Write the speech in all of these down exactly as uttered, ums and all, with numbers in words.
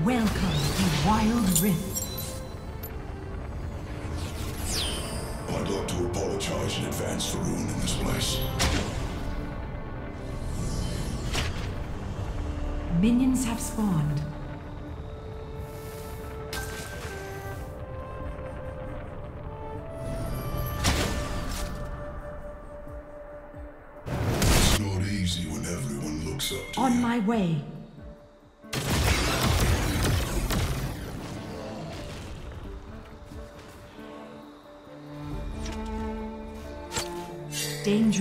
Welcome to Wild Rift. I'd like to apologize in advance for ruining this place. Minions have spawned. It's not easy when everyone looks up to you. On my way. Danger.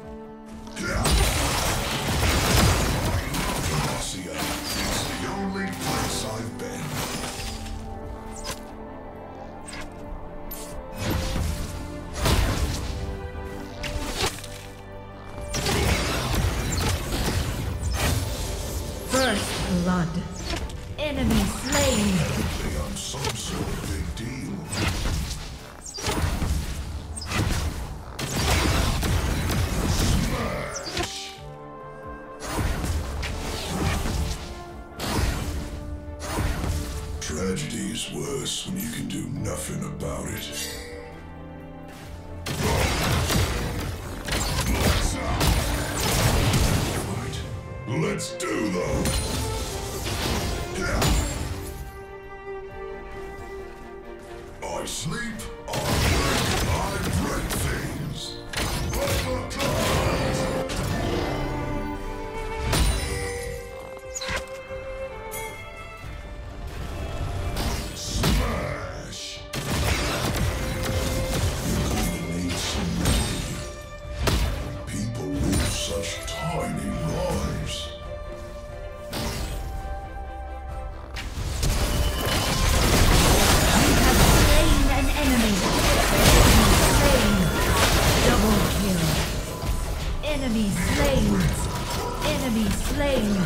Marcia, it's the only place I've been. First blood. Enemy slain. They on some sort of big deal. Tragedy is worse when you can do nothing about it. Right. Let's do those. I sleep, I wake, I break things. But the Enemy slain! Enemy slain!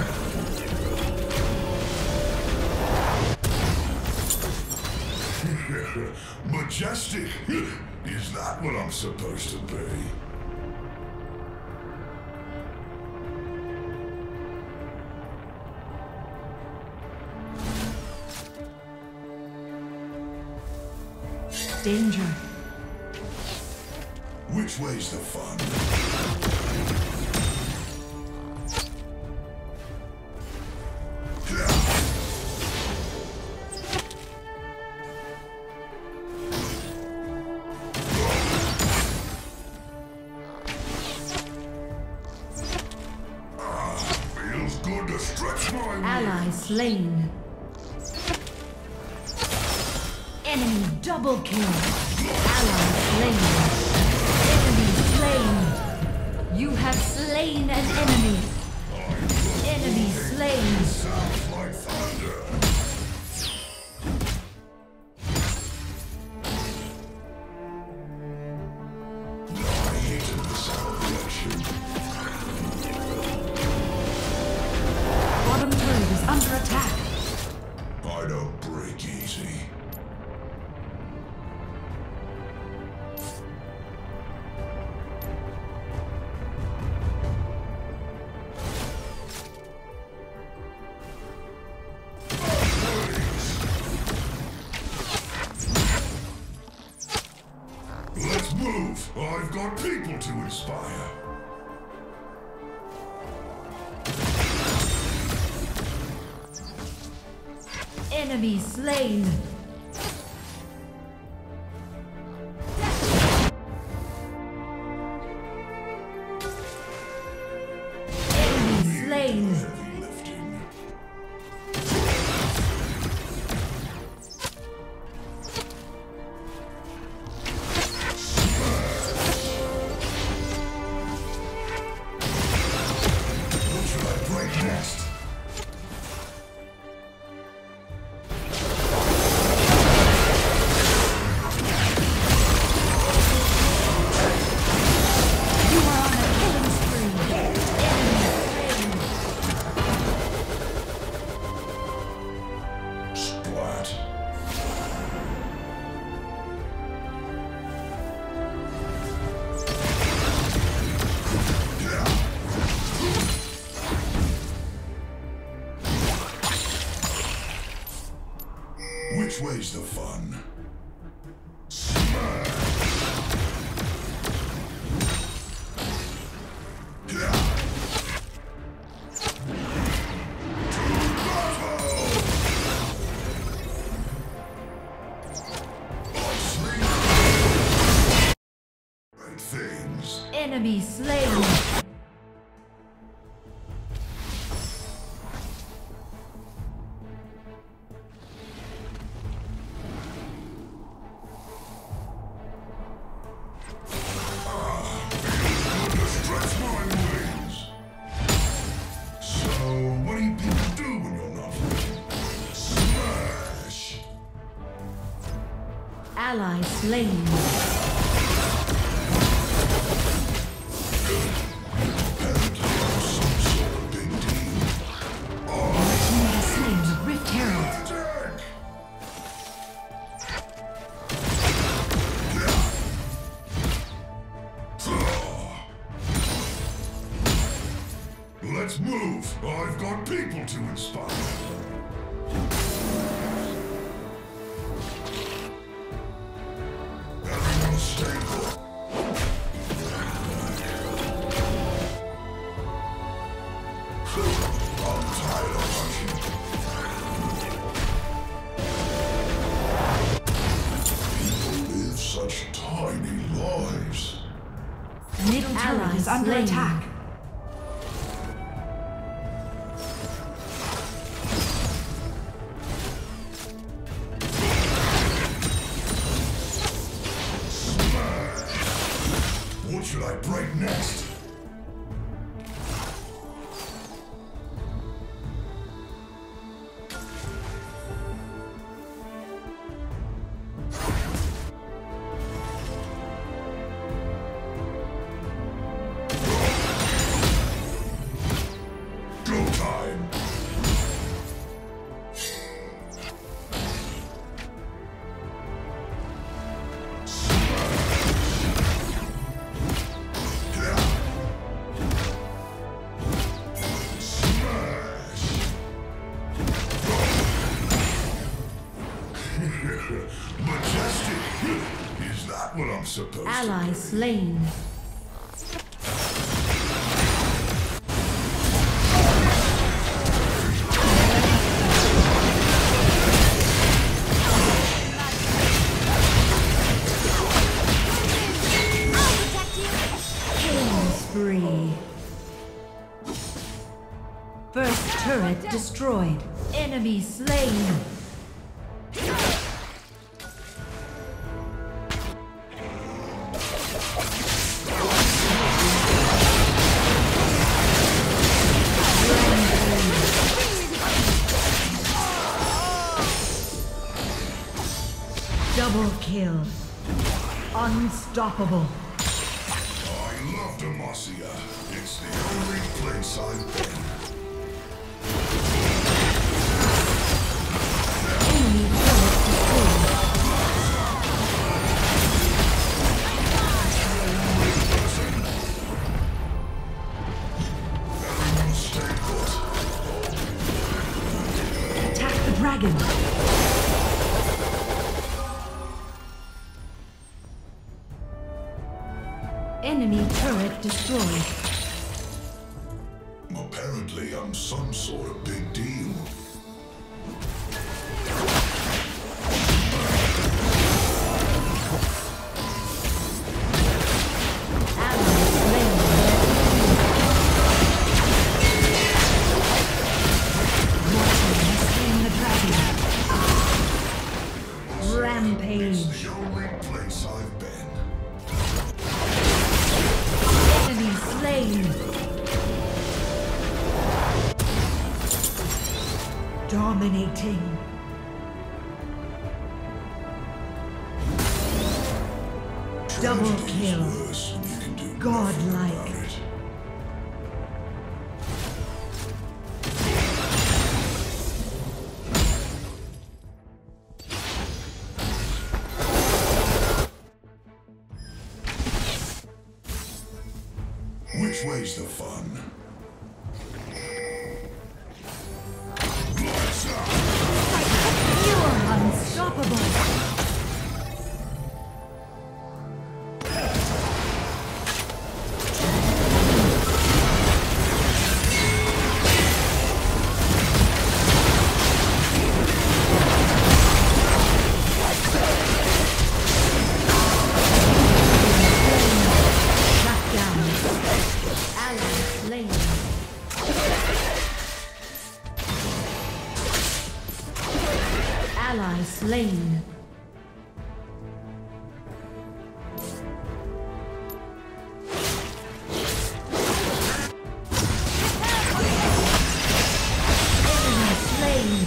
Majestic? Is that what I'm supposed to be? Danger. Which way's the fun? Ally slain. Enemy double kill. Ally slain. Enemy slain. You have slain an enemy. Enemy slain. Sounds like thunder. I hated this direction. Bottom turret is under attack. I don't break easy. Let's move. I've got people to inspire. Enemy slain. Enemy slain. Heavy lifting. What should I break next? Which way's the fun? Smash! Enemy slain. Ally slain. Let's move. I've got people to inspire. Everyone stay put. I'm tired of hunting. People live such tiny lives. Middle turret is under attack. What should I break next? Go time! Majestic! Is that what I'm supposed Ally to do? slain. Killing spree. First turret destroyed. Enemy slain. Double kill. Unstoppable. I love Demacia. It's the only place I've been. Enemy turret destroyed. Everyone stay put. Attack the dragon. Enemy turret destroyed. Apparently, I'm some sort of big deal. Ally slain. Mortal has slain the dragon. Rampage. It's the only place I've been. Enemy slain. Dominating. Double Tragedy is kill. worse when you can do Godlike. nothing about it. Which way's the fun? You're unstoppable. Ally slain. Enemy slain.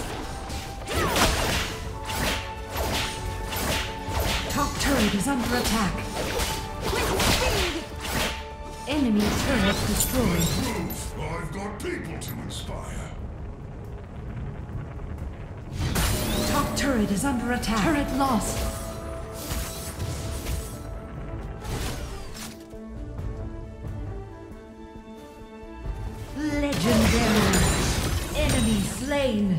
Top turret is under attack. Enemy turret destroyed. Move! I've got people to inspire. Top turret is under attack. Turret lost. Legendary. Enemy slain.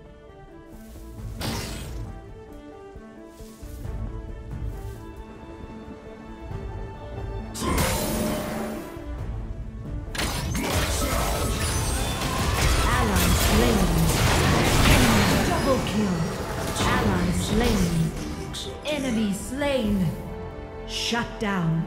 Ally slain. Enemy double kill. Ally slain. Enemy slain. Shut down.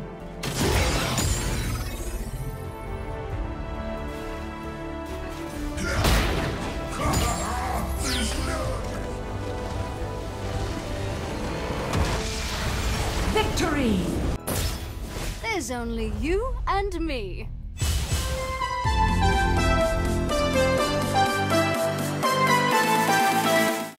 Victory! There's only you and me.